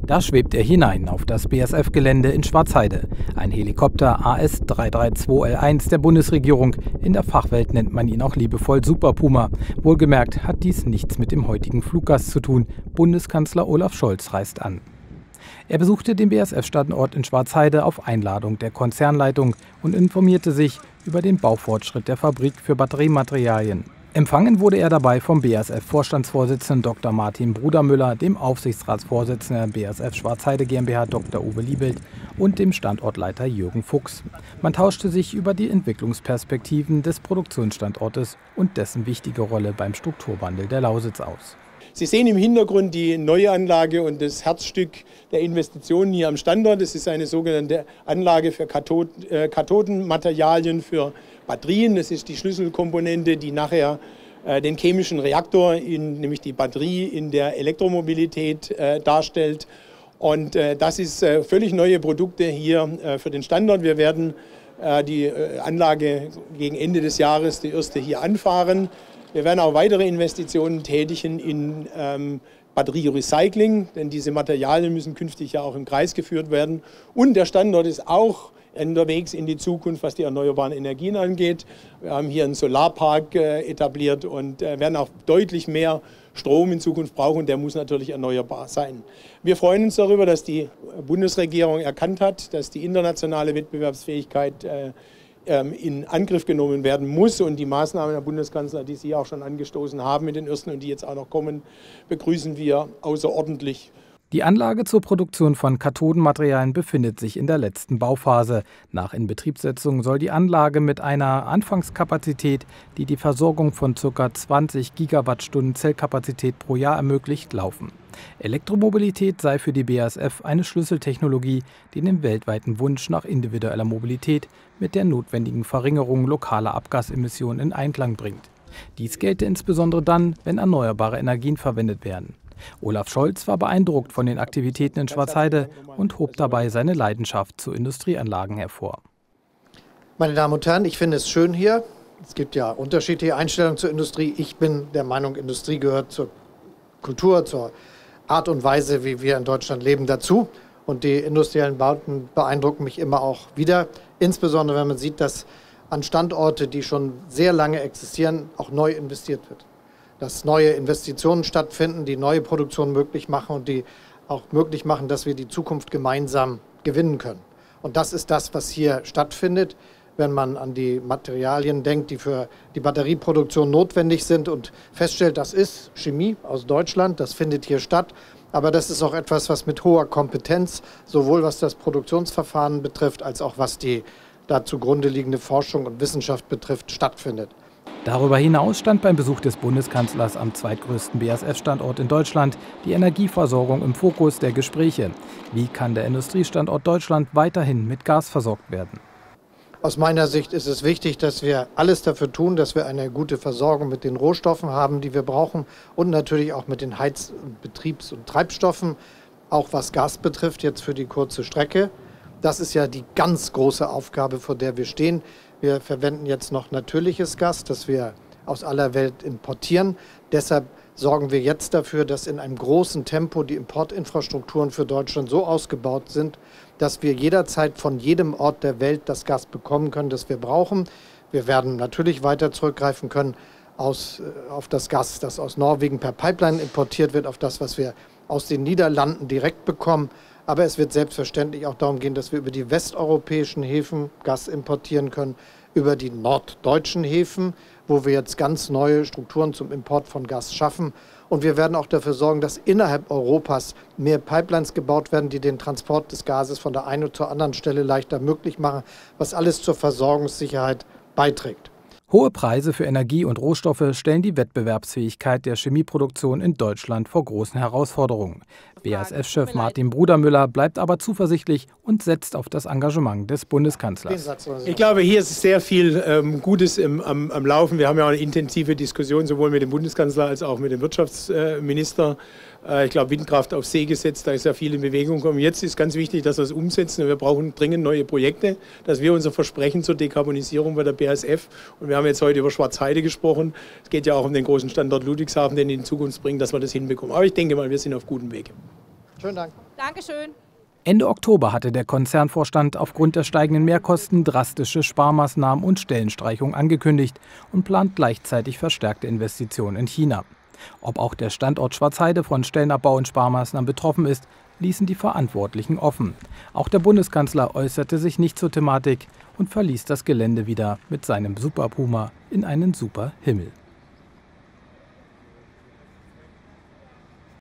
Da schwebt er hinein auf das BASF-Gelände in Schwarzheide. Ein Helikopter AS-332L1 der Bundesregierung. In der Fachwelt nennt man ihn auch liebevoll Super Puma. Wohlgemerkt hat dies nichts mit dem heutigen Fluggast zu tun. Bundeskanzler Olaf Scholz reist an. Er besuchte den BASF-Standort in Schwarzheide auf Einladung der Konzernleitung und informierte sich über den Baufortschritt der Fabrik für Batteriematerialien. Empfangen wurde er dabei vom BASF-Vorstandsvorsitzenden Dr. Martin Brudermüller, dem Aufsichtsratsvorsitzenden der BASF Schwarzheide GmbH Dr. Uwe Liebelt und dem Standortleiter Jürgen Fuchs. Man tauschte sich über die Entwicklungsperspektiven des Produktionsstandortes und dessen wichtige Rolle beim Strukturwandel der Lausitz aus. Sie sehen im Hintergrund die neue Anlage und das Herzstück der Investitionen hier am Standort. Es ist eine sogenannte Anlage für Kathodenmaterialien für Batterien. Das ist die Schlüsselkomponente, die nachher den chemischen Reaktor, nämlich die Batterie in der Elektromobilität darstellt. Und das ist völlig neue Produkte hier für den Standort. Wir werden die Anlage gegen Ende des Jahres, die erste, hier anfahren. Wir werden auch weitere Investitionen tätigen in Batterierecycling, denn diese Materialien müssen künftig ja auch im Kreis geführt werden. Und der Standort ist auch unterwegs in die Zukunft, was die erneuerbaren Energien angeht. Wir haben hier einen Solarpark etabliert und werden auch deutlich mehr Strom in Zukunft brauchen. Der muss natürlich erneuerbar sein. Wir freuen uns darüber, dass die Bundesregierung erkannt hat, dass die internationale Wettbewerbsfähigkeit in Angriff genommen werden muss. Und die Maßnahmen der Bundeskanzler, die Sie auch schon angestoßen haben mit den ersten und die jetzt auch noch kommen, begrüßen wir außerordentlich. Die Anlage zur Produktion von Kathodenmaterialien befindet sich in der letzten Bauphase. Nach Inbetriebssetzung soll die Anlage mit einer Anfangskapazität, die die Versorgung von ca. 20 Gigawattstunden Zellkapazität pro Jahr ermöglicht, laufen. Elektromobilität sei für die BASF eine Schlüsseltechnologie, die den weltweiten Wunsch nach individueller Mobilität mit der notwendigen Verringerung lokaler Abgasemissionen in Einklang bringt. Dies gelte insbesondere dann, wenn erneuerbare Energien verwendet werden. Olaf Scholz war beeindruckt von den Aktivitäten in Schwarzheide und hob dabei seine Leidenschaft zu Industrieanlagen hervor. Meine Damen und Herren, ich finde es schön hier. Es gibt ja unterschiedliche Einstellungen zur Industrie. Ich bin der Meinung, Industrie gehört zur Kultur, zur Art und Weise, wie wir in Deutschland leben, dazu. Und die industriellen Bauten beeindrucken mich immer auch wieder. Insbesondere, wenn man sieht, dass an Standorte, die schon sehr lange existieren, auch neu investiert wird. Dass neue Investitionen stattfinden, die neue Produktion möglich machen und die auch möglich machen, dass wir die Zukunft gemeinsam gewinnen können. Und das ist das, was hier stattfindet, wenn man an die Materialien denkt, die für die Batterieproduktion notwendig sind und feststellt, das ist Chemie aus Deutschland, das findet hier statt. Aber das ist auch etwas, was mit hoher Kompetenz, sowohl was das Produktionsverfahren betrifft, als auch was die da zugrunde liegende Forschung und Wissenschaft betrifft, stattfindet. Darüber hinaus stand beim Besuch des Bundeskanzlers am zweitgrößten BASF-Standort in Deutschland die Energieversorgung im Fokus der Gespräche. Wie kann der Industriestandort Deutschland weiterhin mit Gas versorgt werden? Aus meiner Sicht ist es wichtig, dass wir alles dafür tun, dass wir eine gute Versorgung mit den Rohstoffen haben, die wir brauchen und natürlich auch mit den Heiz-, Betriebs- und Treibstoffen, auch was Gas betrifft, jetzt für die kurze Strecke. Das ist ja die ganz große Aufgabe, vor der wir stehen. Wir verwenden jetzt noch natürliches Gas, das wir aus aller Welt importieren. Deshalb sorgen wir jetzt dafür, dass in einem großen Tempo die Importinfrastrukturen für Deutschland so ausgebaut sind, dass wir jederzeit von jedem Ort der Welt das Gas bekommen können, das wir brauchen. Wir werden natürlich weiter zurückgreifen können auf das Gas, das aus Norwegen per Pipeline importiert wird, auf das, was wir aus den Niederlanden direkt bekommen. Aber es wird selbstverständlich auch darum gehen, dass wir über die westeuropäischen Häfen Gas importieren können, über die norddeutschen Häfen, wo wir jetzt ganz neue Strukturen zum Import von Gas schaffen. Und wir werden auch dafür sorgen, dass innerhalb Europas mehr Pipelines gebaut werden, die den Transport des Gases von der einen zur anderen Stelle leichter möglich machen, was alles zur Versorgungssicherheit beiträgt. Hohe Preise für Energie und Rohstoffe stellen die Wettbewerbsfähigkeit der Chemieproduktion in Deutschland vor großen Herausforderungen. BASF-Chef Martin Brudermüller bleibt aber zuversichtlich und setzt auf das Engagement des Bundeskanzlers. Ich glaube, hier ist sehr viel Gutes am Laufen. Wir haben ja auch eine intensive Diskussion sowohl mit dem Bundeskanzler als auch mit dem Wirtschaftsminister. Ich glaube, Windkraft auf See gesetzt, da ist ja viel in Bewegung gekommen. Jetzt ist ganz wichtig, dass wir es umsetzen. Und wir brauchen dringend neue Projekte, dass wir unser Versprechen zur Dekarbonisierung bei der BASF, und wir haben jetzt heute über Schwarzheide gesprochen, es geht ja auch um den großen Standort Ludwigshafen, den in die Zukunft bringen, dass wir das hinbekommen. Aber ich denke mal, wir sind auf gutem Weg. Schönen Dank. Dankeschön. Ende Oktober hatte der Konzernvorstand aufgrund der steigenden Mehrkosten drastische Sparmaßnahmen und Stellenstreichungen angekündigt und plant gleichzeitig verstärkte Investitionen in China. Ob auch der Standort Schwarzheide von Stellenabbau und Sparmaßnahmen betroffen ist, ließen die Verantwortlichen offen. Auch der Bundeskanzler äußerte sich nicht zur Thematik und verließ das Gelände wieder mit seinem Super Puma in einen Super Himmel.